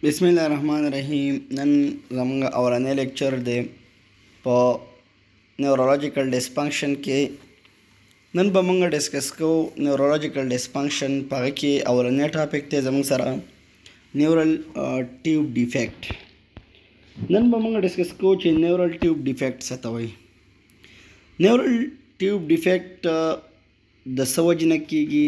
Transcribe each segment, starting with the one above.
बिस्मिल्लाहिर्रहमानिर्रहीम नन ज़मंगा औरने लेक्चर दे प न्यूरोलॉजिकल डिस्फंक्शन के नन बमंगा डिस्कस को न्यूरोलॉजिकल डिस्फंक्शन पागे के औरने टॉपिक ते ज़मंग सरा न्यूरल ट्यूब डिफेक्ट नन बमंगा डिस्कस को चे न्यूरल ट्यूब डिफेक्ट सतवई न्यूरल ट्यूब डिफेक्ट द सवजन की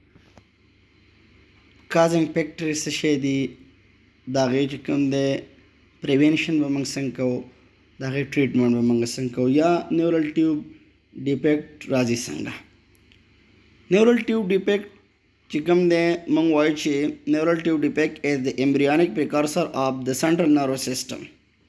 काजिंग फैक्टर से शेदी दागे चिकम दे प्रिवेंशन बमंग संको दागे ट्रीटमेंट बमंग संको या न्यूरल ट्यूब डिफेक्ट राजी संगा न्यूरल ट्यूब डिफेक्ट चिकम दे मंग वाइचे neural tube defect is the embryonic precursor of the central nervous system.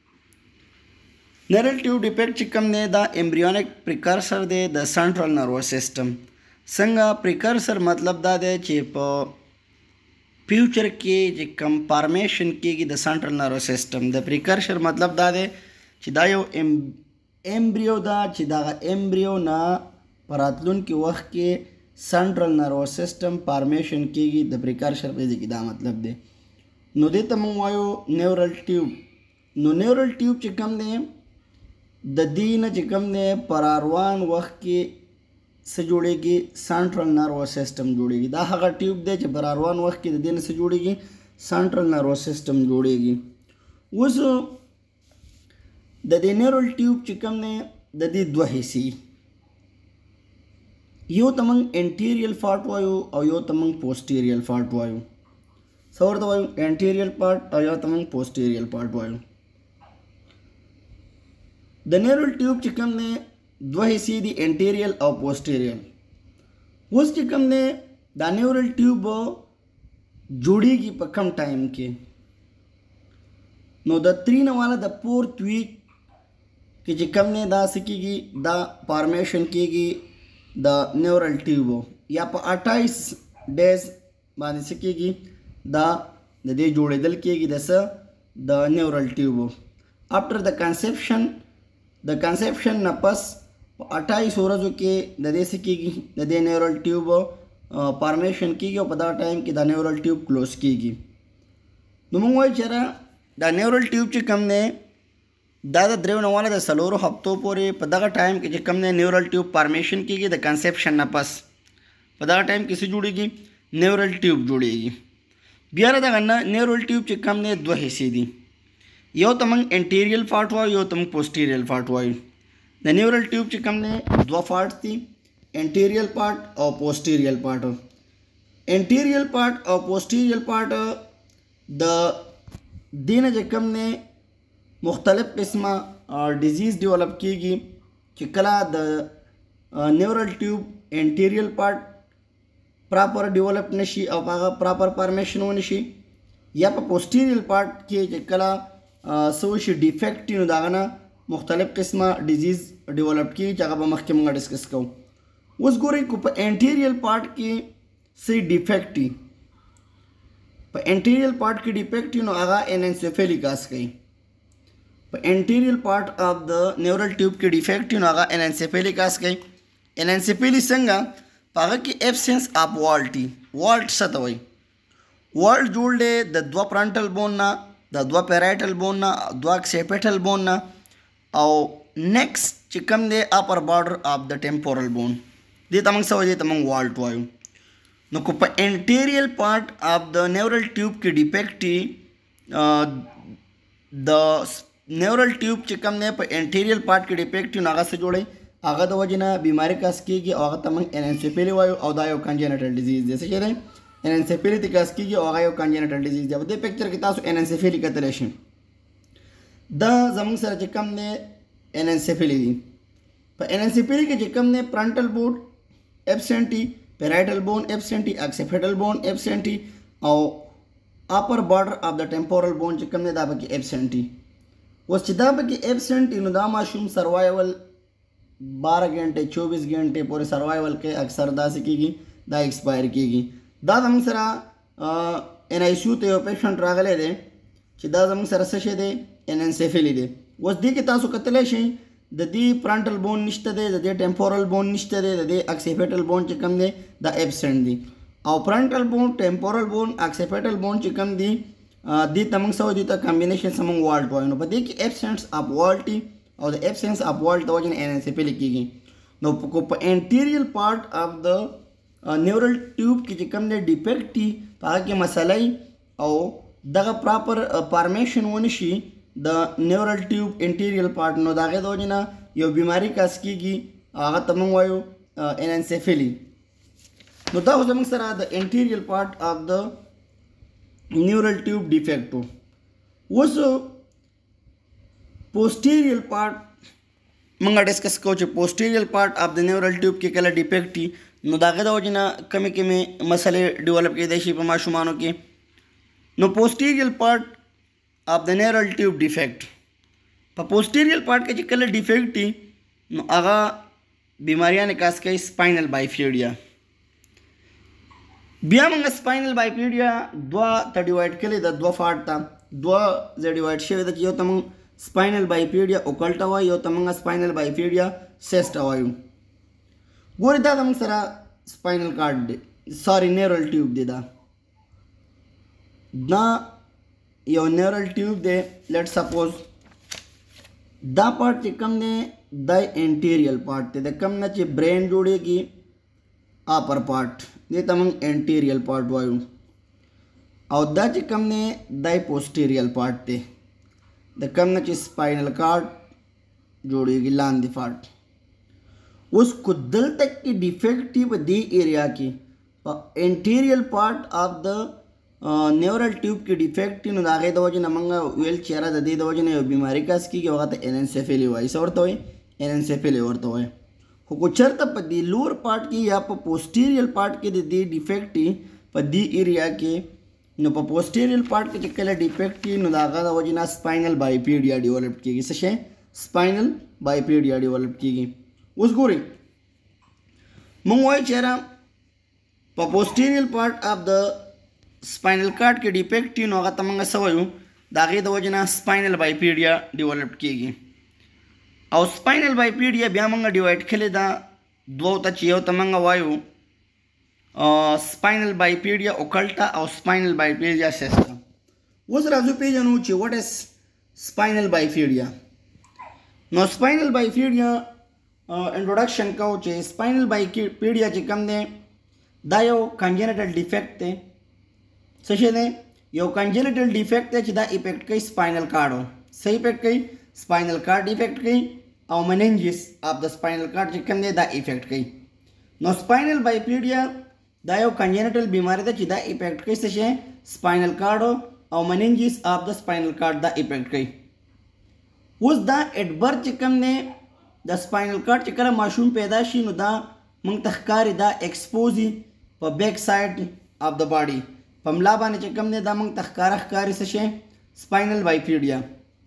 Neural tube defect चिकम दे द embryonic precursor दे द central nervous system संगा precursor मतलब दा दे चिप फ्यूचर के जिकम फॉर्मेशन की द सेंट्रल नर्वस सिस्टम द प्रिकर्सर मतलब दा दे चिदायो एम्ब्रियो दा चिदागा एम्ब्रियो ना परातलुन के वक्त के सेंट्रल नर्वस सिस्टम फॉर्मेशन की द प्रिकर्सर पे की दा मतलब दे नो दे तमवायो न्यूरल ट्यूब चिकम दे द दीन चिकम दे परारवान वक्त के से जुड़ेगी सेंट्रल नर्वस सिस्टम जुड़ेगी दा हगा ट्यूब दे च बरारवान वक्त के दिन से जुड़ेगी सेंट्रल नर्वस सिस्टम जुड़ेगी उस द न्यूरल ट्यूब चिकम ने द दो हिस्से यो तमंग एंटीरियर पार्ट वायु और यो तमंग पोस्टीरियर पार्ट वायु सवर वायु एंटीरियर पार्ट और यो तमंग पोस्टीरियर पार्ट वायु द न्यूरल ट्यूब चिकम ने दो हिस्से दी एंटीरियर और पोस्टीरियर उस चिकम ने द न्यूरल ट्यूब जुड़ेगी पकम टाइम के नो द तीन वाला द फोर्थ वीक के चिकम ने दा सिकेगी द फॉर्मेशन कीगी द न्यूरल ट्यूब या पर 28 डेज बाद सिकेगी द दे जोड़े दल कीगी दस द न्यूरल ट्यूब आफ्टर द कंसेप्शन न पस 28 रोज़ों के ददे से की ददे न्यूरल ट्यूब फॉर्मेशन की और पता टाइम की द न्यूरल ट्यूब क्लोज की नुमंग चरा द न्यूरल ट्यूब चे कम ने दादा द्रेव नवाला द सलोरो हफ्तों पूरे पता का टाइम के कम ने न्यूरल ट्यूब फॉर्मेशन की द कंसेप्शन न पस पता टाइम किसी जुड़ेगी न्यूरल ट्यूब जुड़ेगी बिहार दगना न्यूरल ट्यूब चे कम ने दो हिस्से दी यो तमंग एंटीरियल पार्ट हुआ यो तमंग पोस्टीरियल पार्ट हुआ द न्यूरल ट्यूब चिकम ने दो पार्ट थी एंटीरियल पार्ट और पोस्टीरियल पार्ट एंटीरियल पार्ट और पोस्टीरियल पार्ट द दिन चिकम ने मुख्तलिफ किस्म डिजीज़ डेवलप कीगी चिकला द neural tube anterior part proper develop नशी और प्रॉपर फॉर्मेशन हो नशी या पर पोस्टीरियल पार्ट के चिकला सोश डिफेक्ट दागना मुख्तलिफ किस्म डिजीज़ डेवलप की जगह मखमंगा डिस्कस को उस गोरे को एंटीरियल पार्ट की से डिफेक्ट एंटीरियल पार्ट की डिफेक्ट आगा एनेंसेफेलिकास गई anterior part of the neural tube की डिफेक्ट आगा एनेंसेफेलिकास गई एनेंसेफेली संगा पागा की एब्सेंस ऑफ वॉल्ट सतवई वॉल्ट जोड़े द द्वा फ्रंटल बोन ना द द्वा पैराइटल बोन ना द्वा सेपेटल बोन ना और नेक्स्ट चिकम दे upper border of the temporal bone दे तमंग सवजे तमंग वॉल्ट वायु नो को anterior part of the neural tube की डिफेक्टी द न्यूरल ट्यूब चिकम ने एंटीरियल पार्ट की डिफेक्टी नागा से जोड़े आगा द वजना बीमारी का स्की की आगा तमंग एनेंसेफेली वायु और दायो कंजेनिटल डिजीज जैसे चले एनेंसेफेली तिकास की और आगा कंजेनिटल डिजीज जब दे पिक्चर की तासु एनेंसेफेली का तलेशन द जमंग सर चिकम ने एनेंसेफेली दी पर एनेंसेफेली के चिकम ने फ्रंटल बोन एब्सेंटी पैराइटल बोन एब्सेंटी एक्सेफेटल बोन एब्सेंटी और upper border of the temporal bone चिकम ने दाबा की एब्सेंटी वो चिदाबा की एब्सेंटी नुदा माशूम सर्वाइवल 12 घंटे 24 घंटे पूरे सर्वाइवल के अक्सर दा सिकेगी दा एक्सपायर कीगी दा जमंग सरा एनआईसीयू ते पेशेंट रागले दे चिदा जमंग सरा सशे दे एनेंसेफेली दे वस दी के तासु कतले शे द दी फ्रंटल बोन निश्ते दे द टेम्पोरल बोन निश्ते दे द एक्सेफेटल बोन चिकम दे द एब्सेंट दी और frontal bone temporal bone occipital bone चिकम दी دې ته موږ څه وایو؟ دې ته کمبینیشن څه موږ والټ وایو. نو په دې کې ایبسنس اف والټ او د ایبسنس اف والټ د وجې نه انانسیفلي کېږي. نو په انټیریل پارټ اف د نیورل ټیوب کې چې کوم دی ډیفیکټ دي په هغه کې مسئله او دغه پراپر فارمیشن ونه شي د نیورل ټیوب انټیریل پارټ، نو د هغې د وجې نه یو بیماري کاس کېږي، هغه ته موږ وایو انانسیفلي. نو دا خو زموږ سره د انټیریل پارټ اف د نیورل ټیوب ډیفیکټ و. اوس پوسټیریل پارټ موږ ډسکس کوو چې پوسټیریل پارټ اف د نیورل ټیوب کې کله ډیفیکټ وي نو د هغې د وجې نه کمې کمې مسلې ډیولپ کېدای شي په ماشومانو کې. نو پوسټیریل پارټ اف د نیورل ټیوب ډیفیکټ، په پوسټیریل پارټ کې چې کله ډیفیکټ وي نو هغه بیماریانې کاس کوي سپاینل بایفیډیا. بیا موږ سپاینل بایفیډیا دوه ته ډیوایډ کړی د دوه پارټ ته، دوه ځای ډیوایډ شوی ده چې یو ته موږ سپاینل بایفیډیا اوکلټا وایو، یو ته موږ سپاینل بایفیډیا سیسټا وایو. ګورې دا زموږ سره سپاینل کارډ دی، سوري نیورل ټیوب دی. دا یو نیورل ټیوب دی. لیټ سپوز دا پارټ چې کوم دی دا انټیریل پارټ دی، د کوم نه چې برین جوړېږي اپر پارټ دې ته موږ انټیریل پارټ وایو، او دا چې کوم دی دا پوسټیریل پارټ دی، د کوم نه چې سپاینل کارډ جوړېږي لاندې پارټ. اوس کو دلته کې ډیفیکټ په دې ایریا کې په انټیریل پارټ اف د نیورل ټیوب کې ډیفیکټ نو د هغې د وجې نه موږ ویل چې یاره د دې د وجې نه یو بیماري کاس کېږي، هغه ته انانسیفلي وایي. څه ورته وایي؟ انانسیفلي ورته وایي. خو که چېرته په دې لور پارټ کې یا په پوسټیریل پارټ کې د دې ډیفیکټ په دې ایریا کې نو په پوسټیریل پارټ کې چې کله ډیفیکټ نو د هغه د وجې نه سپاینل بایفیډیا ډیولپ کېږي. څه شی؟ سپاینل بایفیډیا ډیولپ کېږي. اوس ګورئ موږ وایو چې یاره په پوسټیریل پارټ اف د سپاینل کارډ کې ډیفیکټ نو هغه ته موږ څه وایو؟ د هغې د وجې نه سپاینل بایفیډیا ډیولپ کېږي. او سپاینل بایفیډیا بیا موږ ډیوایډ کړې ده دوو ته چې یو ته موږ وایو سپاینل بایفیډیا اوکلټا او سپاینل بایفیډیا سیسټا. اوس راځو پیژنو چې واټ از سپاینل بایفیډیا. نو سپاینل بایفیډیا انټروډکشن کوو چې سپاینل بایفیډیا چې کوم دی دا یو کنجنیټل ډیفیکټ دی. څه شی دی؟ یو کنجنیټل ډیفیکټ دی چې دا افیکټ کوي سپاینل کارډ. څه افیکټ کوي؟ سپاینل کارډ افیکټ کوي او مننجس اف د سپاینل کارډ چې کوم دی دا افیکټ کوي. نو سپاینل بایفیډیا دا یو کنجنیټل بیماری ده چې دا افیکټ کوي څه شی؟ سپاینل کارډ او مننجس اف د سپاینل کارډ دا افیکټ کوي. اوس دا ایټ برث چې کوم دی د سپاینل کارډ چې کله ماشوم پیدا شي نو دا موږ ته ښکاري دا ایکسپوزي په بیک سایډ اف د باډي، په ملا باندې چې کوم دی دا موږ ته ښکاري څه شی؟ سپاینل بایفیډیا.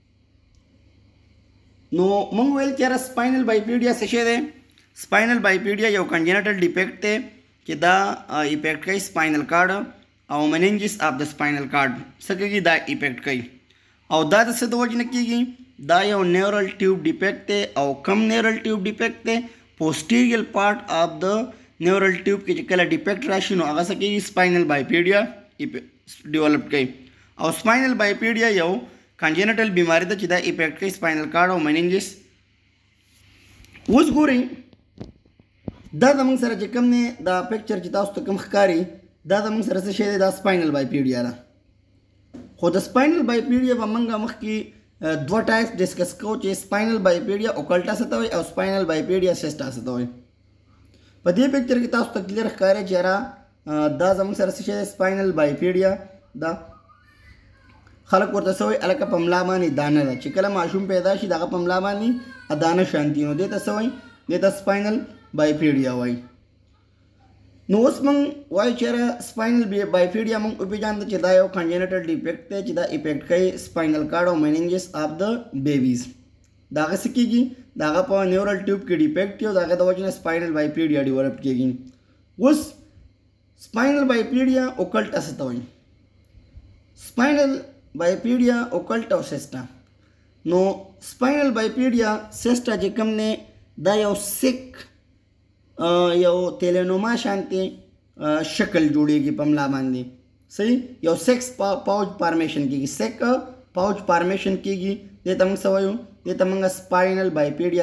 نو موږ ویل چې یاره سپاینل بایفیډیا څه شی دی؟ سپاینل بایفیډیا یو کنجنیټل ډیفیکټ دی چې دا افیکټ کوي سپاینل کارډ او مننجس اف د سپاینل کارډ. څه کوي؟ دا افیکټ کوي. او دا د څه د وجې نه کېږي؟ دا یو نیورل ټیوب ډیفیکټ دی. او کم نیورل ټیوب ډیفیکټ دی؟ پوسټیریل پارټ اف د نیورل ټیوب کې چې کله ډیفیکټ راشي نو هغه څه کوي؟ سپاینل بایفیډیا ډیولپ کوي. او سپاینل بایفیډیا یو کنجنیټل بیماری ده چې دا افیکټ کوي سپاینل کارډ او مننجس. اوس ګورئ دا زموږ سره چې کوم دی دا پکچر چې تاسو ته کوم ښکاري دا زموږ سره څه شی دی؟ دا سپاینل بایفیډیا ده. خو د سپاینل بایفیډیا به موږ مخکې دوه ټایپس ډسکس کوو چې سپاینل بایفیډیا اوکلټا څه ته وایي او سپاینل بایفیډیا سیسټا څه ته وایي. په دې پکچر کې تاسو ته کلیر ښکاري چې یاره دا زموږ سره څه شی دی؟ سپاینل بایفیډیا ده. خلک ورته څه وایي؟ هلکه په ملا باندې دانه ده، چې کله ماشوم پیدا شي د هغه په ملا باندې دانه شانتي نو دې ته څه وایي؟ دې ته سپاینل بایفیډیا وایي. نو اوس موږ وایو چې یاره سپاینل بایفیډیا موږ وپېژانده چې دا یو کنجنیټل ډیفیکټ دی چې دا افیکټ کوي سپاینل کارډ او مننجس اف د بیبیز. د هغه څه کېږي؟ د هغه په نیورل ټیوب کې ډیفیکټ وي او د هغه د وجې نه سپاینل بایفیډیا ډیولپ کېږي. اوس سپاینل بایفیډیا اوکلټا څه ته وایي؟ سپاینل بایفیډیا اوکلټا او سیسټا. نو سپاینل بایفیډیا سیسټا چې کوم دی دا یو سیک یو تیلینوما شانتي شکل جوړیږي په ملا باندې. صحیح یو سیکس پاوچ فارمیشن کیږي سیک پاوچ فارمیشن کیږي دې ته موږ څه وایو دې ته موږ سپاینل بایپیډیا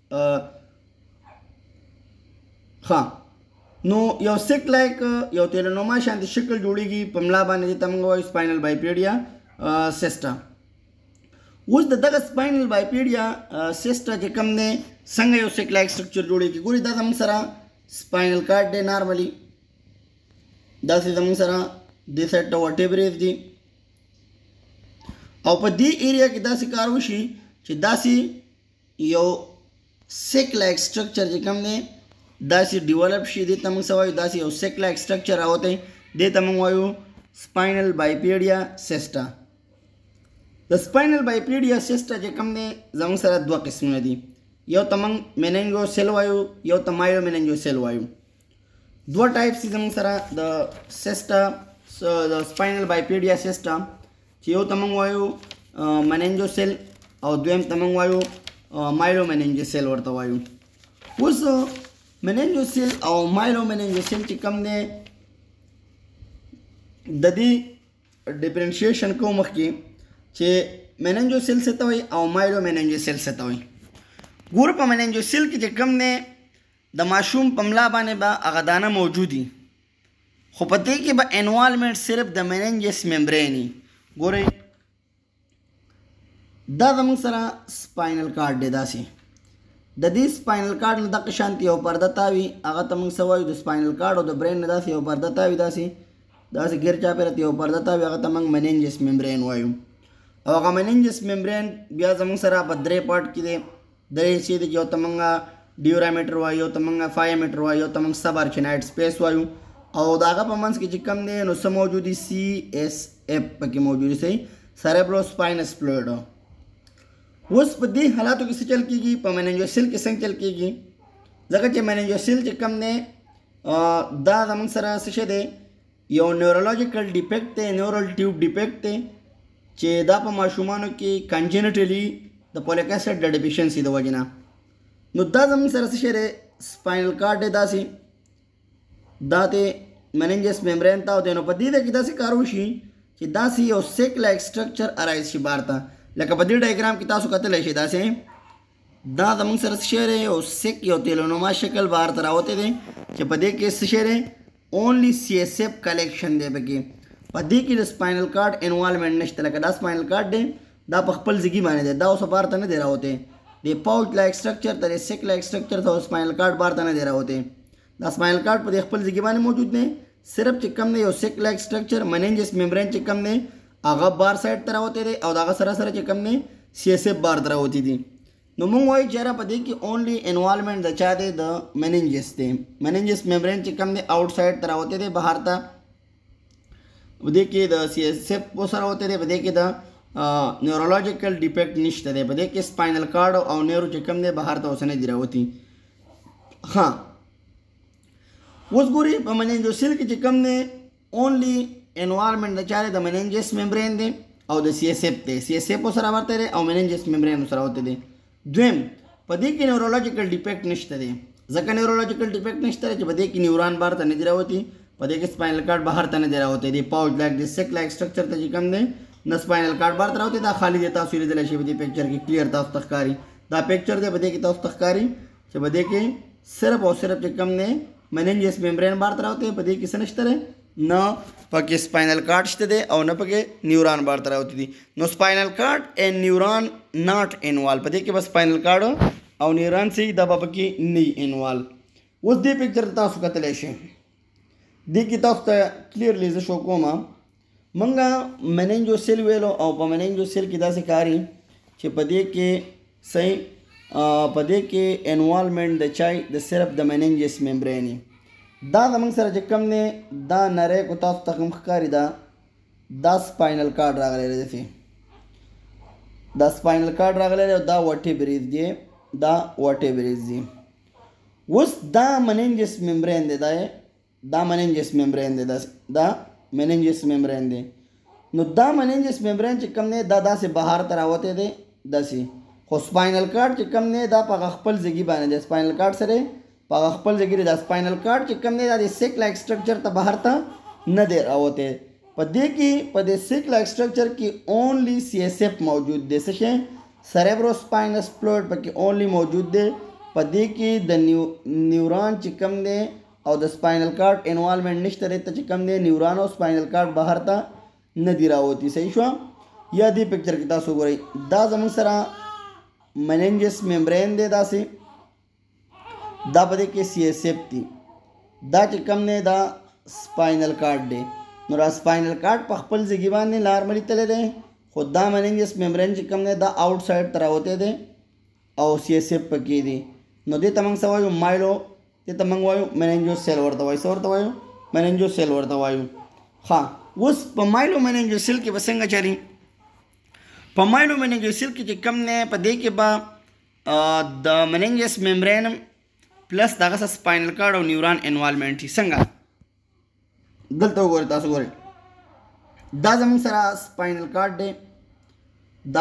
ها نو یو سیک لایک یو تیلونوما شانتي شکل جوړیږي په ملا باندې دې ته موږ وایو سپاینل بایپیډیا سیسټا اوس دغه سپاینل بایپیډیا سیسټا چې کوم دی څنګه یو سیک لایک سټرکچر جوړیږي ګوري دا زموږ سره سپاینل کارډ دی نارملی داسې زموږ سره دې سایډ ته ورټیبریز دي او په دې ایریا کې داسې کار وشي چې داسې یو سیک لایک سټرکچر چې کوم دی داسې ډیولپ شي دې ته موږ څه وایو داسې یو سیک لایک سټرکچر راوتی دې ته موږ وایو سپاینل بایپیډیا سیسټا د سپاینل بایپیډیا سیسټا چې کوم دی زموږ سره دوه قسمونه دي یو ته موږ میننجو سیل وایو یو ته مایلو میننجو سیل وایو دوه ټایپس دي زموږ سره د سیسټا د سپاینل بایپیډیا سیسټا چې یو ته موږ وایو میننجو سیل او دویم ته موږ وایو مایلو میننجو سیل ورته وایو اوس میننجو سیل او مایلو میننجو سیل چې کوم دی د دې ډیفرنشیشن کوو مخکې چې میننجو سیل څه ته وایي او مایلو میننجو سیل څه ته وایي ګوره په میننجو سیل کې چې کوم دی د ماشوم په ملا باندې به هغه دانه موجودي خو په دې کې به انوالمنټ صرف د میننجس ممبرین وي ګورئ دا زموږ سره سپاینل کارډ دی داسې د دې سپاینل کارډ نه دغه شانتي یو پرده تاوي هغه ته موږ څه وایو د سپاینل کارډ او د برین نه داسې یو پرده تاوي داسې ګیر چاپېره یو پرده تاوي هغه ته موږ میننجس ممبرین وایو او هغه میننجس ممبرین بیا زموږ سره په درې پارټ کې دی درې حصې دي یو ته موږ ډیورامیټر وایو یو ته موږ فایمیټر وایو یو ته موږ سب آرچینایډ سپیس وایو او د هغه په منځ کې چې کوم دی نو څه موجود دي سی ایس اف پکې موجود دي صحیح سریبرو سپاینس فلویډ اوس په دې حالاتو کې څه چل کېږي په میننجوسیل کې څنګه چل کېږي ځکه چې میننجوسیل چې کوم دی دا زموږ سره څه شی دی یو نیورولوژیکل ډیفیکټ دی نیورل ټیوب ډیفیکټ دی چې دا په ماشومانو کې کنجنټلی د فولیک اسید د ډیفیشنسي د وجې نه نو دا زموږ سره څه شی دی سپاینل کارډ دی داسې دا ته میننجس ممبرین ته دی نو په دې کې داسې کار وشي چې داسې یو سیک لایک سټرکچر ارایز شي بار ته لکه په دې ډایګرام کې تاسو کتلی شئ داسې دا زموږ سره څه شی دی یو سیک یو تیلونوما شکل بار ته راوتی دی چې په دې کې څه شی دی اونلی سی ایس ایف کلیکشن دی پکې په دې کې د سپاینل کارډ انوالمنټ نشته لکه دا سپاینل کارډ دی دا په خپل ځګي باندې دی دا اوس بار ته نه دی راوتی د پاوچ لایک سټرکچر ته سیک لایک سټرکچر ته سپاینل کارډ بار ته نه دی راوتی دا سپاینل کارډ په خپل ځګي باندې موجود دی صرف چې کوم دی یو سیک لایک سټرکچر میننجس ممبرین چې کوم دی هغه بار سایډ ته راوتی دی او دغه سره سره چې کوم دی سی ایس ایف بار ته راوتی دي نو موږ وایو چې یاره په دې کې اونلی انوالمنټ د چا دی د میننجس دی میننجس ممبرین چې کوم دی آوټ سایډ ته راوتی دی بهر ته په دې کې د سی ایس ایف سره راوتی دی په دې کې د نیورولوژیکل ډیفیکټ نشته دی په دې کې سپاینل کارډ او نیورو چې کوم دی بهر ته اوس نه دی راوتی ها اوس ګورئ په میننجوسیل کې چې کوم دی اونلی انوالمنټ د چا دی د میننجس ممبرین دی او د سی ایس ایف دی سی ایس ایف سره ورته دی او میننجس ممبرین سره ورته دی دویم په دې کې نیورولوژیکل ډیفیکټ نشته دی ځکه نیورولوژیکل ډیفیکټ نشته چې په دې کې نیوران بار ته نه دی راوتی په دې کې سپاینل کارډ بهر ته نه دی راوتی دی پاوچ لایک د سیک لایک سټرکچر ته چې کوم دی نه سپاینل کارډ بار ته راوتی دا خالی دی تاسو لیدلی شئ په دې پکچر کې کلیر تاسو ته ښکاري دا پکچر دی په دې کې تاسو ته ښکاري چې په دې کې صرف او صرف چې کوم دی میننجس ممبرین بار ته راوتی په دې کې څه نشته دی نه پکې سپاینل کارډ شته دی او نه پکې نیوران بار ته راوتی دي نو سپاینل کارډ اینڈ نیوران ناٹ انوالو په دې کې به سپاینل کارډ او نیوران سي دا به پکې نه انوالو اوس دې پکچر تاسو کتلی شئ دې کې تاسو ته کلیرلی زه شو کوم منګه میننجوسیل ویلو او په میننجوسیل کې داسې کاري چې په دې کې صحیح په دې کې انوالمنټ د چای د صرف د میننجس ممبرین دا زموږ سره چې کوم دی دا نری کو تاسو ته کوم ښکاري دا سپاینل کارډ راغلی دی دا سپاینل کارډ راغلی دی او دا ورټیبریز دی دا ورټیبریز دی اوس دا میننجس ممبرین دی دا میننجس ممبرین دی دا میننجس ممبرین دی نو دا میننجس ممبرین چې کوم دی دا داسې بهر ته راوتی دی داسې خو سپاینل کارډ چې کوم دی دا په خپل ځګي باندې دی سپاینل کارډ سره په خپل ځګي دا سپاینل کارډ چې کوم دی دا د سیک لایک سټرکچر ته بهر ته نه دی راوتی په دې کې په دې سیک لایک سټرکچر کې اونلی سی ایس اف موجود دی. څه شی؟ سریبروسپاینس فلوئډ پکې اونلی موجود دی. په دې کې د نیوران چې کوم دی او د سپاینل کارډ انوالومنٹ نشته دی. ته چې کوم دی نیوران او سپاینل کارډ بهر ته نه دی راوتی. صحیح شو؟ یا دې پکچر کې تاسو وګورئ دا زموږ سره مننجس ممبرین دی. داسې دا په دې کې سی ایس اف دی. دا چې کوم دی دا سپاینل کارډ دی. نو دا سپاینل کارډ په خپل ځای باندې نارملی تللی دی، خو دا مننجس ممبرین چې کوم دی دا آؤٹ سایډ ته راوتی دی او سی ایس اف پکې دی. نو دې ته موږ څه وایو؟ مایلو. دې ته موږ وایو مننجو سیل ورته وایو. څه ورته وایو؟ مننجو سیل ورته وایو. ښه، اوس په مایلو مننجو سیل کې به څنګه چلي؟ په مایلو مننجو سیل کې چې کوم دی په دې کې به د مننجس ممبرین پلس دغه سپاینل کارډ او نیوران انوالومنٹ شي. څنګه؟ دلته وګورئ تاسو ګورئ دا زموږ سره سپاینل کارډ دی، دا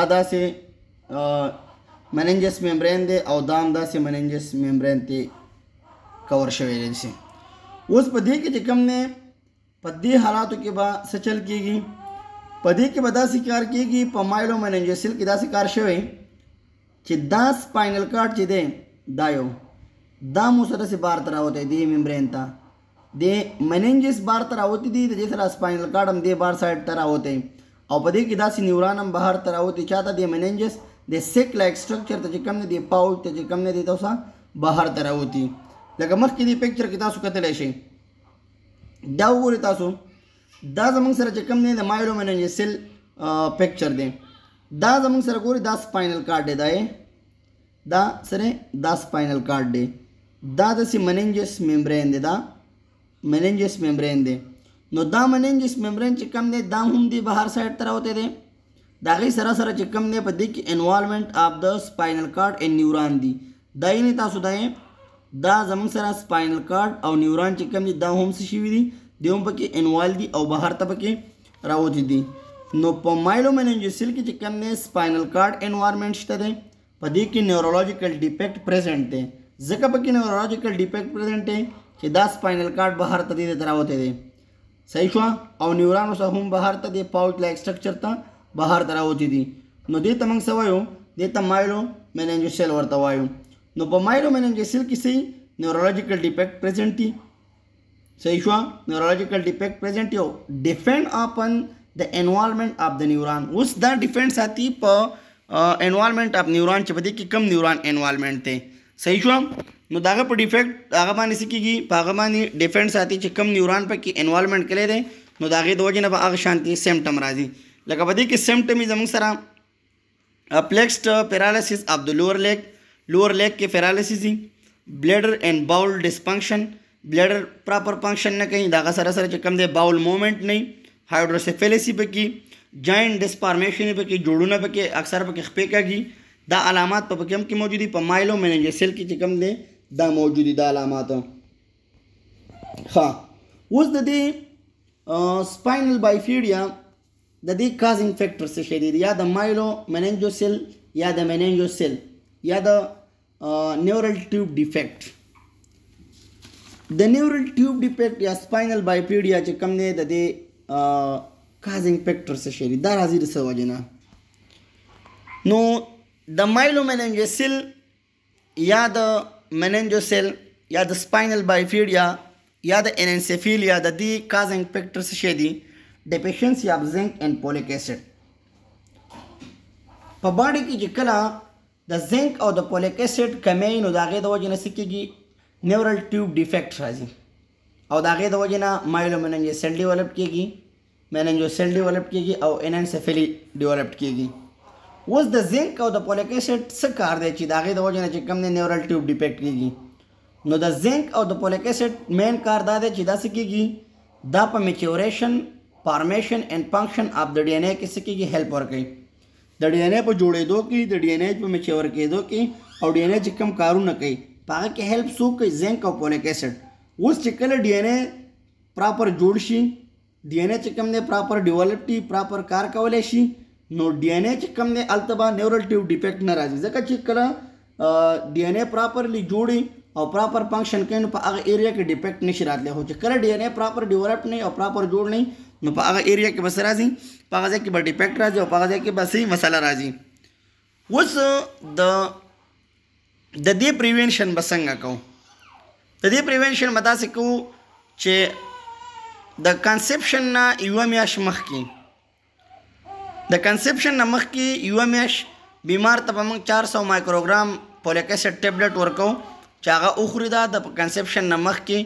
داسې مننجس ممبرین دی او دا هم داسې مننجس ممبرین ته کور شوی دی. اوس په دې کې چې کوم دی په دې حالاتو کې به څه چل کېږي؟ په دې کې به داسې کار کېږي. په مایلو مننجوسیل کې داسې کار شوی چې دا سپاینل کارډ چې دی دا یو دا مو سره سي بار ته راوتی دی ممبرین ته، د مننجس بار ته راوتی دی، د دې سره سپاینل کارډ هم دې بار سایډ ته راوتی او په دې کې داسې نیوران هم بهر ته راوتی. چاته د مننجس د سیک لایک سټرکچر ته چې کوم دی د پاوچ ته چې کوم دی د اوسه بهر ته راوتی. لکه مخکې دې پکچر کې تاسو کتلی شئ. دا وګورئ تاسو دا زموږ سره چې کوم دی د مایلو مننجسیل پکچر دی. دا زموږ سره ګورئ دا سپاینل کارډ دی، دا سره دا سپاینل کارډ دی، دا داسې مننجس ممبرین دی، دا مننجس ممبرین دی. نو دا مننجس ممبرین چې کوم دی دا هم دی بهر سایډ ته راوتی دی. د هغې سره سره چې کوم دی په دې کې انوالومنٹ آف د سپاینل کارډ اینڈ نیوران دی. دا یعنې تاسو دا زموږ سره سپاینل کارډ او نیوران چې کوم دي دا هم څه شوي دي، دی هم پکې انوال دي او بهر ته پکې راوتی دي. نو په مایلو مننجوسیل کې چې کوم دی سپاینل کارډ انوایرمنټ شته دی، په دې کې نیورولوژیکل ډیفیکټ پریزنټ دی. ځکه پکې نیورولوژیکل ډیفیکټ پریزنټ دی چې دا سپاینل کارډ بهر ته دی راوتی دی. صحیح شو؟ او نیوران اوس هم بهر ته دی پاوچ لایک سټرکچر ته بهر ته راوتی دي. نو دې ته موږ څه وایو؟ دې ته مایلو مننجوسیل ورته وایو. نو په مایلو مننجوسیل کې څه نیورولوژیکل ډیفیکټ پریزنټ دي. صحیح شو؟ نیورولوژیکل ډیفیکټ پریزنټ یو ډیپینډ اپن د انوالومنٹ اف د نیوران. اوس دا ډیپینډ ساتي په انوالومنٹ اف نیوران چې په دې کې کم نیوران انوالومنٹ دی. صحیح شو؟ نو داغه په ډیفیکټ هغه باندې څه کېږي؟ په هغه باندې ډیپینډ ساتي چې کم نیوران پکې انوالومنٹ کړی دی، نو د هغې د وجې نه به هغه شانتي سیمټم راځي. لکه په دې کې سیمټم یې زموږ سره پلیکسډ پیرالسیس اف د لوور لیگ کې پیرالسیس دي، بلیډر اینڈ باول ډسفنکشن، بلیډر پراپر فنکشن نه کوي، دغه سره سره چې کوم دی باول مومنټ نه وي، هایډروسیفیلسي پکې، جاینټ ډسفارمیشن پکې، جوړونه پکې اکثر پکې خپې کېږي. دا علامات په پکې هم کې موجود دي. په مایلو مننجوسیل کې چې کوم دی دا موجود دي دا علامات. ښه، اوس د دې سپاینل بایفیډیا د دې کازینګ فیکټر څه شی دی؟ یا د مایلو مننجوسیل یا د مننجوسیل یا د نیورل ټیوب ډیفیکټ. د نیورل ټیوب ډیفیکټ یا سپاینل بایفیډیا چې کوم دی د دې کازینګ فیکټر څه شی دی؟ دا راځي د څه وجې نه؟ نو د مایلو مننجوسیل یا د مننجوسیل یا د سپاینل بایفیډیا یا د انسیفیلیا د دې کازینګ فیکټر څه شی دی؟ ډیفیشنسي اف زنک اینڈ فولیک ایسډ. په باډي کې چې کله د زنک او د فولیک ایسډ کمی نو د هغې د وجې نه څه کېږي؟ نیورل ټیوب ډیفیکټ راځي او د هغې د وجې نه مایلو مننجوسیل ډیولپ کېږي، مننجوسیل ډیولپ کېږي او انسیفیلی ډیولپ کېږي. اوس د زنک او د فولیک ایسډ څه کار دی چې د هغې د وجې نه چې کوم دی نیورل ټیوب ډیفیکټ کېږي؟ نو د زنک او د فولیک ایسډ مین کار دا دی چې دا څه کېږي؟ دا په میچوریشن، فارمیشن اینڈ فنکشن اف د ډي ان اے کې څه کېږي؟ هیلپ ورکوي. د ډي ان اے په جوړېدو کې، د ډي ان اے په میچور کېدو کې او ډي ان اے چې کوم کارونه کوي په هغه کې هیلپ څوک کوي؟ زنک او فولیک ایسډ. اوس چې کله ډي ان اے پراپر جوړ شي، ډي ان اے چې کوم دی پراپر ډیولپ شي، پراپر کار کولی شي، نو ډي ان اے چې کوم دی هلته به نیورل ټیوب ډیفیکټ نه راځي. ځکه چې کله ډي ان اے پراپرلی جوړي او پراپر فنکشن کوي نو په هغه ایریا کې ډیفیکټ نشي راتلی. خو چې کله ډي ان اے پراپر ډیولپ نه او پراپر جوړ نه نو په هغه ایریا کې بس راځي، په هغه ځای کې به ډیفیکټ راځي او په هغه ځای کې به صحیح مسله راځي. اوس د دې پریوینشن به څنګه کوو؟ د دې پریوینشن به داسې کوو چې د کنسپشن نه یوه میاشت مخکې یوه میاشت بیمار ته به موږ 400 مایکروګرام فولیک اسید ټیبلټ ورکوو چې هغه وخوري. دا د کنسپشن نه مخکې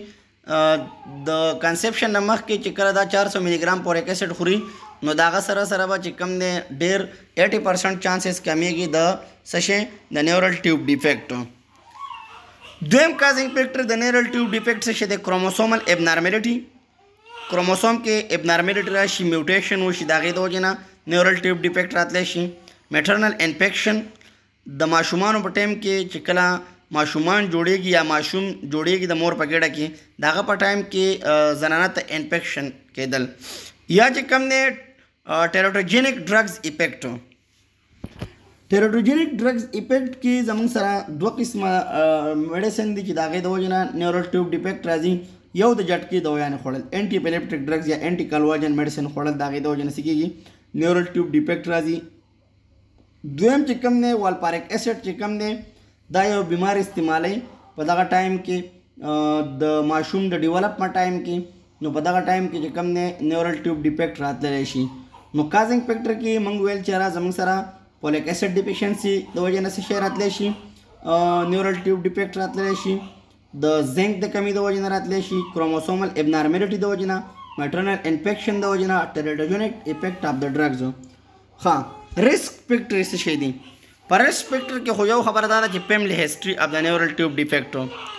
چې کله دا 400 ملي ګرام فولیک اسید خوري نو د هغه سره به چې کوم دی ډېر 80% چانسز کمیږي د څه شی د نیورل ټیوب ډیفیکټ. دویم کازینګ فیکټر د نیورل ټیوب ډیفیکټ څه شی دی؟ کروموسومل ابنارملټي. کروموسوم کې ابنارملټي راشي، میوټیشن وشي، د هغې د وجې نه نیورل ټیوب ډیفیکټ راتلی شي. میټرنل انفیکشن د ماشومانو په ټایم کې چې کله ماشومان جوړیږي یا ماشوم جوړیږي د مور په ګېډه کې د هغه په ټایم کې زنانه ته انفیکشن کېدل. یا چې کوم دی ټیراتوجینک ډرګز افیکټ. ټیراتوجینک ډرګز افیکټ کې زموږ سره دوه قسمه میډیسن دي چې د هغې د وجې نه نیورل ټیوب ډیفیکټ راځي. یو د جټکې دوايانې خوړل، انټي اپیلیپټک ډرګز یا انټي کالواجن میډیسن خوړل، د هغې د وجې نه څه کېږي؟ نیورل ټیوب ډیفیکټ راځي. دویم چې کوم دی والپاریک اسید چې کوم دی دا یو بیمار استعمالی په دغه ټایم کې د ماشوم د ډیولپمنټ ټایم کې، نو په دغه ټایم کې چې کوم دی نیورل ټیوب ډیفیکټ راتلی شي. نو کازینګ فیکټر کې موږ ویل چې زموږ سره فولیک اسید ډیفیشنسي د وجې نه څه شی راتلی شي؟ نیورل ټیوب ډیفیکټ راتلی شي. د زنک د کمی د وجې نه راتلی شي، کروموسومل ابنارملټي د وجې نه، میټرنل انفیکشن د وجې نه، ټیراتوجینک افیکټ اف د ډرګز. ښه، ریسک فیکټر څه شی دی؟ په ریسک فیکټر کې خو یو خبره دا ده چې فیملی هسټري اف د نیورل ټیوب ډیفیکټ.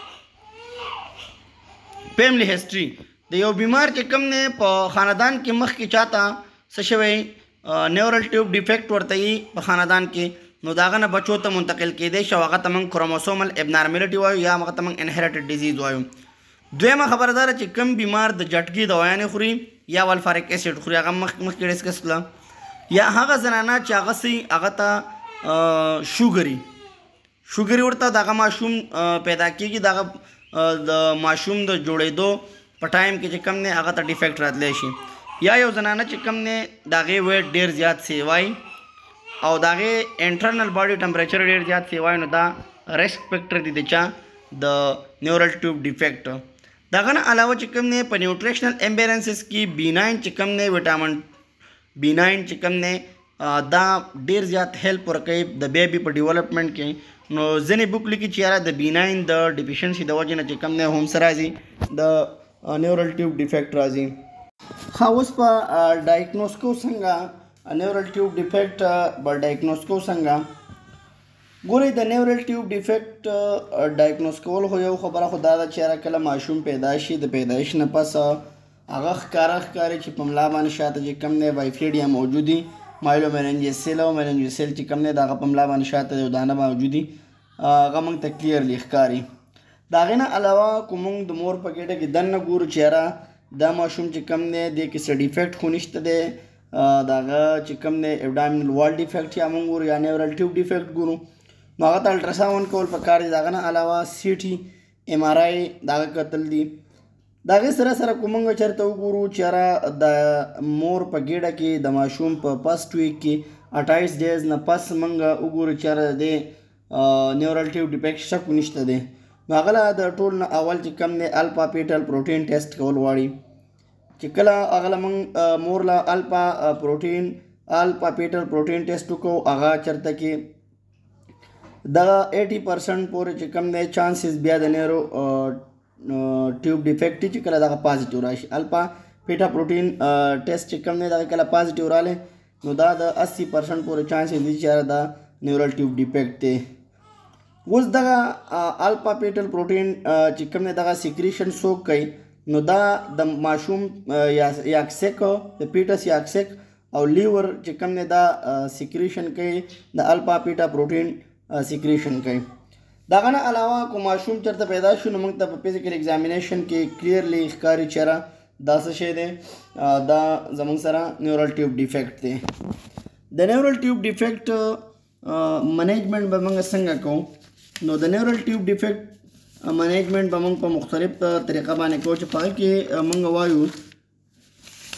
فیملی هسټري د یو بیمار چې کوم دی په خاندان کې مخکې چاته څه شوی نیورل ټیوب ډیفیکټ ورته وي په خاندان کې، نو د هغه نه بچو ته منتقل کېدی شي او هغه ته موږ کروموسومل ابنارملټي وایو یا هغه ته موږ انهیریټډ ډیزیز وایو. دویمه خبره دا ده چې کوم بیمار د جټکي دوايانې خوري یا والفاریک اسید خوري، هغه مخکې ډسکس کړه، یا هغه زنانه چې هغه ته شوګري ورته دغه ماشوم پیدا کېږي، دغه د ماشوم د جوړېدو په ټایم کې چې کوم دی هغه ته ډیفیکټ راتلی شي. یا یو زنانه چې کوم دی د هغې ویټ ډېر زیات سیوای او د هغې انټرنل باډي ټمپریچر ډېر زیات سیوای، نو دا ریسک فیکټر دی د چا؟ د نیورل ټیوب ډیفیکټ. دغه نه علاوه چې کوم دی په نیوټریشنل امبیلنسز کې B9 چې کوم دی ویټامین B9 چې کوم دی دا ډېر زیات هیلپ ورکوي د بیبي په ډیولپمنټ کې. نو ځینې بک لیکي چې یاره د B9 د ډیفیشنسي د وجې نه چې کوم دی هم څه راځي؟ د نیورل ټیوب ډیفیکټ راځي. ښه، اوس په ډایګنوز کو څنګه نیورل ټیوب ډیفیکټ به ډایګنوز کو څنګه؟ ګورئ، د نیورل ټیوب ډیفیکټ ډایګنوز کول خو یو خبره خو دا ده چې یاره کله ماشوم پیدا شي د پیدایش نه پس هغه ښکاري چې په ملا باندې شاته چې کوم دی وایفریډیا موجود وي، مایلومیننجس سیل او میننجس سیل چې کوم دی د هغه په ملا باندې شاته یو دانه موجود وي، هغه موږ ته کلیرلی ښکاري. د هغې نه علاوه که موږ د مور په ګېډه کې دننه ګورو چې یاره دا ماشوم چې کوم دی دې کې څه ډیفیکټ خو نشته دی، د هغه چې کوم دی ابډامینل وال ډیفیکټ یا موږ ګورو یا نیورل ټیوب ډیفیکټ ګورو، نو هغه ته الټراساونډ کول پکار دی. د هغه نه علاوه CT MRI د هغه کتل دي. د هغې سره سره که موږ چېرته وګورو چې یاره د مور په ګېډه کې د ماشوم په فسټ ویک کې 28 ډیز نه پس موږ وګورو چې یاره د نیورل ټیوب ډیفیکټ شک نشته دی، نو هغه له د ټول نه اول چې کوم دی الفا پیټل پروټین ټیسټ کول غواړي. چې کله هغه له موږ مور له الفا پیټل پروټین ټیسټ وکړو، هغه چېرته کې دغه 80% پورې چې کوم دی چانسز بیا د نیورو ټیوب ډیفیکټ چې کله دغه پازیټیو راشي. الفا پیټا پروټین ټیسټ چې کوم دی دغه کله پازیټیو رالی، نو دا د 80% پورې چانسز دي چې یاره دا نیورل ټیوب ډیفیکټ دی. اوس دغه الفا پیټل پروټین چې کوم دی دغه سیکریشن څوک کوي؟ نو دا د ماشوم یاکسیک د پیټس یاکسیک او لیور چې کوم دی دا سیکریشن کوي، د الفا پیټا پروټین سیکریشن کوي. دغه نه علاوه که ماشوم چېرته پیدا شو نو موږ ته په فزیکل ایگزامینیشن کې کلیرلی ښکاري چې یاره دا څه شی دی؟ دا زموږ سره نیورل ټیوب ډیفیکټ دی. د نیورل ټیوب ډیفیکټ منیجمنټ به موږ څنګه کوو؟ نو د نیورل ټیوب ډیفیکټ منیجمنټ به موږ په مختلف طریقه باندې کوو چې په هغې کې موږ وایو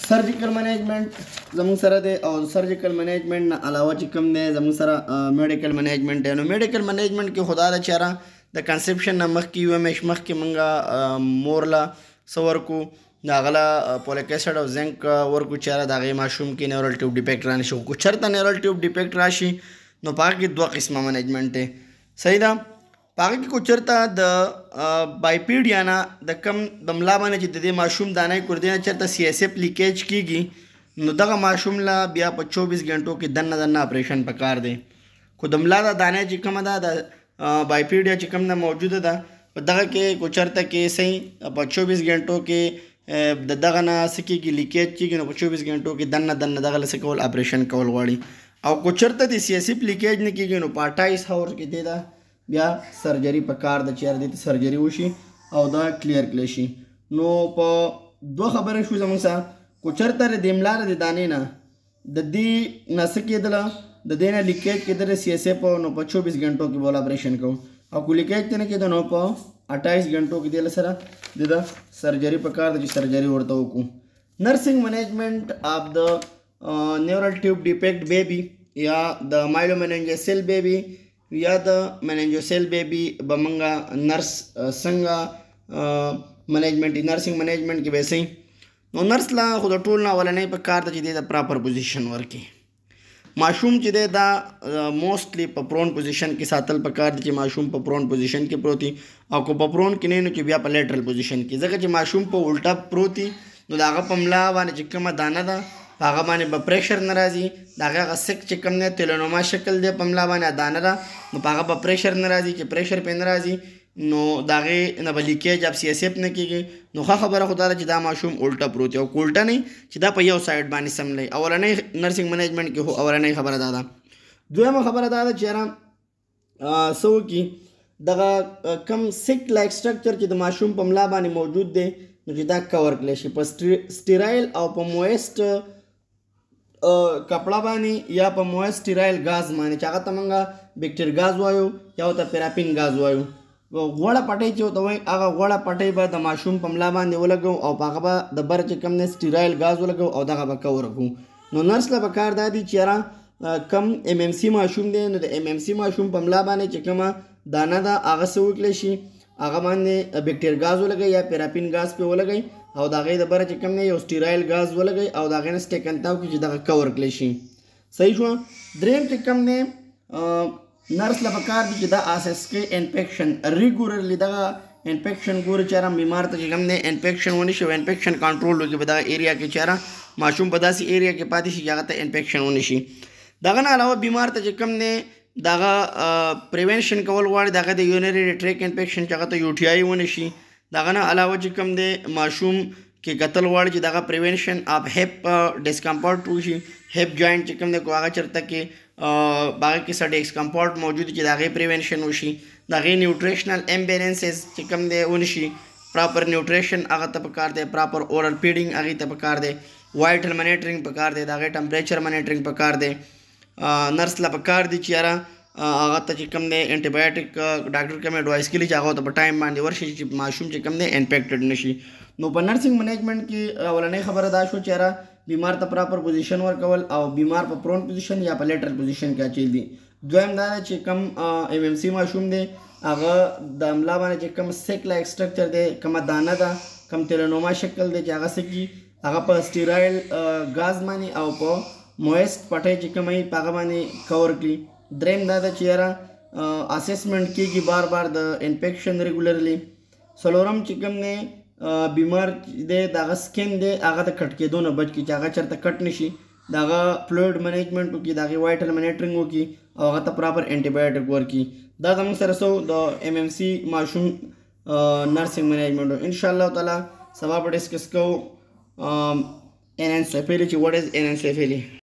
surgical management زموږ سره دی او سرجیکل منیجمنٹ نه علاوه چې کوم دی زموږ سره میډیکل منیجمنٹ دی. نو میډیکل منیجمنٹ کې خدا دا چاره د کنسپشن نه مخکې یو میش مخکې مونږه مورلا سور کو دا غلا پولیک ایسډ او زنک ورکو چاره دا غي ماشوم کې نیورال ټیوب ډیفیکټ رانشي کو چرته نیورال ټیوب ډیفیکټ راشي نو پاکه دوه قسمه منیجمنٹ دی. صحیح ده. پاکه کې کو چرته د بایپیډیا نه د کم د ملا باندې چې د دې ماشوم دانه کوردینه چرته سی اس اف لیکیج کیږي نو دغه ماشوم لا بیا په 24 غنټو کې دنه اپریشن پکار دی. خو د ملا د دانه چې کومه ده د بایپیډیا چې کوم نه موجوده ده په دغه کې کو چرته کې صحیح په 24 غنټو کې د دغه نه سکیږي لیکیج کیږي نو په 24 غنټو کې دنه دغه لسکول اپریشن کول غواړي او کو چرته د سی اس اف لیکیج نه کیږي نو په 28 هاور کې دی دا بیا سرجری په کار د چیر دي سرجری وشي او دا کلیر کړي شي. نو په دوه خبره شو زموږ سره کو چرته د املار د دانې نه د دې نسکېدل د دینه لیکیج کېدل سی اس اف نو په 24 غنټو کې بول اپریشن کو او کو لیکیج نه کېدل نو په 28 غنټو کې دل سره د سرجری په کار د سرجری ورته وکړو. نرسنګ منیجمنٹ اف د نیورال ټیوب ډیفیکټ بیبي یا د مایلومیننجسل بیبي یا د مننجوسیل بیبي بمنګا نرس څنګه منیجمنٹ نرسنګ منیجمنٹ کې به سي نو نرس لا خو د ټول نه ولنې په کار ته چې د پراپر پوزیشن ورکي ماشوم چې دا موستلی په پرون پوزیشن کې ساتل په کار چې ماشوم په پرون پوزیشن کې پروتي او کو په پرون کې نه چې بیا په لیټرل پوزیشن کې ځکه چې ماشوم په الټا پروتي نو داغه پملا باندې چې کومه دانه ده هغه باندې به پریشر ناراضي داغه سک چې کوم نه تلونوما شکل دی پملا باندې دانه ده نو هغه به پریشر ناراضي چې پریشر په ناراضي نو داغه نه به لیکیج اپ سی اس اف نه کیږي نو خبره خدای چې دا ماشوم الټا پروت او الټا نه چې دا په یو سایډ باندې سملای اولنې نرسنګ منیجمنٹ کې هو اولنې خبره ده. دویمه خبره ده چې را سو کی دغه کم سیک لایک سټرکچر چې د ماشوم په ملا باندې موجود دی نو چې دا کور کړي شي په سټیرایل او په مویسټ کپڑا باندې یا په مویسټ سټیرایل غاز باندې چې هغه ته مونږه بیکټر غاز وایو یا ته پیراپین غاز وایو. غوړه پټۍ چې ته وایي هغه غوړه پټۍ به د ماشوم په ملا باندې ولګو او هغه به د بر چې کم نه سټیرایل غاز ولګو او دغه به کور کړو. نو نرس له پکار دادی چې را کم ام ام سی ماشوم دی نو د ام ام سی ماشوم په ملا باندې چې کومه دانه ده هغه څه وکړي شي هغه باندې بیکټر غاز ولګي یا پیراپین غاز په ولګي او دا غي د بر چې کم نه یو سټیرایل غاز ولګي او دا غي نه سټیکنتاو کې چې دغه کور کړي شي. صحیح شو. دریم چې کم نه نرس له پکار دي چې دا اساس کې انفیکشن ریګولرلی دا انفیکشن ګور چاره بیمار ته چې کم نه انفیکشن ونی شي انفیکشن کنټرول وکړي په دا ایریا کې چاره ماشوم په داسې ایریا کې پاتې شي هغه ته انفیکشن ونی شي. دغه نه علاوه بیمار ته چې کم نه دغه پریونشن کول غواړي دغه د یورینری ټریک انفیکشن چې هغه ته یو ټی آی ونی شي. دغه نه علاوه چې کم دی ماشوم کې قتل غواړي چې دغه پریونشن اف هیپ ډسکمفورټ وشي هیپ جوائنٹ چې کم دی کو هغه چرته کې باقي کې څه ډسکمفورټ موجود چې دغه پریونشن وشي. دغه نیوټریشنل امبیلنسز چې کم دی ونشي پراپر نیوټریشن هغه ته پکار دی پراپر اورل فیډینګ هغه ته پکار دی وایټل مانیټرینګ پکار دی دغه ټمپریچر مانیټرینګ پکار دی. نرس لا پکار دی چې یاره هغه ته چې کوم دی انټي بایوټیک ډاکټر کوم ایډوایس کړي چې هغه ته په ټایم باندې ورشي چې ماشوم چې کوم دی انفیکټډ نشي. نو په نرسنګ منیجمنٹ کې اولنې خبره دا شو چې یاره بیمار ته پراپر پوزیشن ورکول او بیمار په پرون پوزیشن یا په لیټرل پوزیشن کې اچول دي. دویم دا چې کم ام ام سی ماشوم دی هغه د املا باندې چې کم سیک لایک سټرکچر دی کومه دانه ده کم تیلونوما شکل دی چې هغه سکی هغه په سټیرایل غاز باندې او په مویسټ پټۍ چې کومه په هغه باندې کور کړي. دریم دا ده چې یاره اسسمنٹ کېږي بار بار د انفیکشن ریګولرلی. څلورم چې کوم نه بیمار دی دغه سکین دی هغه د کټ کېدو نه بچ کړي چې هغه چېرته کټ نشي دغه فلویډ منیجمنٹ وکړي دغه وایټل مانیټرینګ وکړي او هغه ته پراپر انټي بایوټیک ورکړي. دا زموږ سره سو د ام ام سی ماشوم نرسنګ منیجمنٹ ان شاء الله تعالی سبا به ډسکس کوو انسیفیلی چې واټ از انسیفیلی.